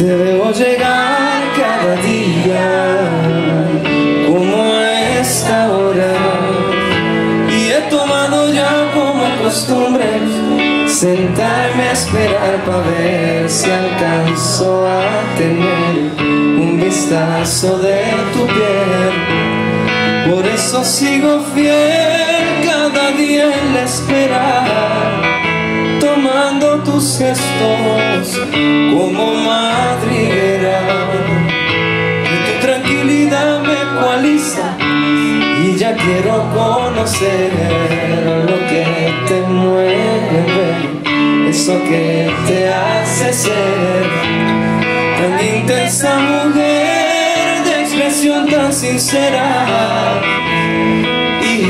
Te veo llegar cada día como a esta hora, y he tomado ya como costumbre sentarme a esperar para ver si alcanzo a tener un vistazo de tu piel. Por eso sigo fiel cada día en la espera, tomando tus gestos como madriguera. Y tu tranquilidad me ecualiza y ya quiero conocer lo que te mueve, eso que te hace ser tan intensa mujer, de expresión tan sincera. Y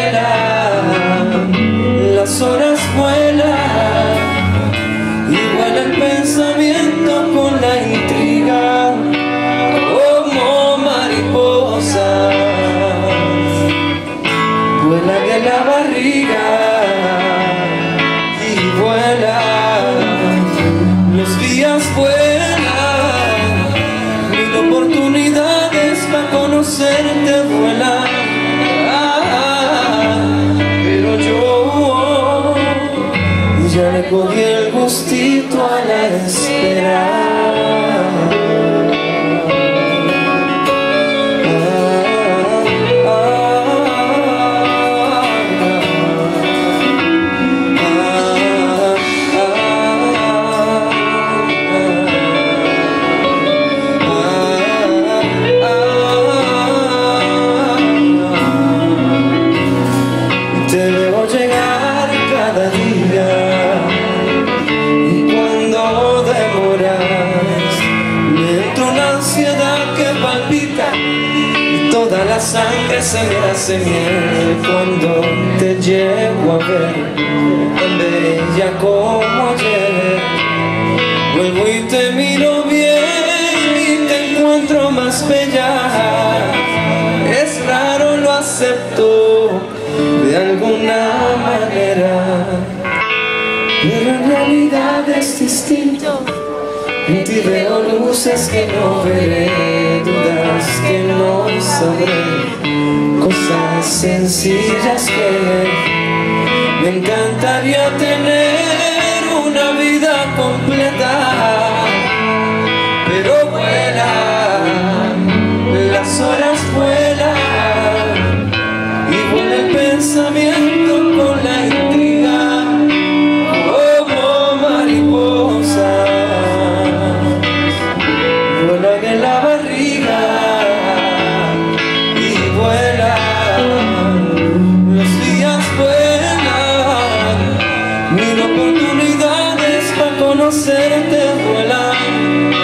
vuelan, las horas vuelan, y vuela el pensamiento con la intriga como mariposas. Vuela de la barriga y vuelan, los días vuelan, mil oportunidades para conocerte vuelan. Pero yo ya le cogí el gustito a la espera. Te veo llegar cada día, y cuando demoras me entra una ansiedad que palpita, y toda la sangre se me hace miel cuando te llego a ver, tan bella como ayer. Vuelvo y te miro bien y te encuentro más bella. Es raro, lo acepto de alguna manera, pero en realidad es distinto. En ti veo luces que no veré, dudas que no sabré, cosas sencillas que me encantaría tener una vida completa. Pero vuelan, las horas vuelan, y vuela el pensamiento con la intriga como mariposa. Vuela en la barriga y vuelan, los días vuelan, mil oportunidades para conocerte vuelan.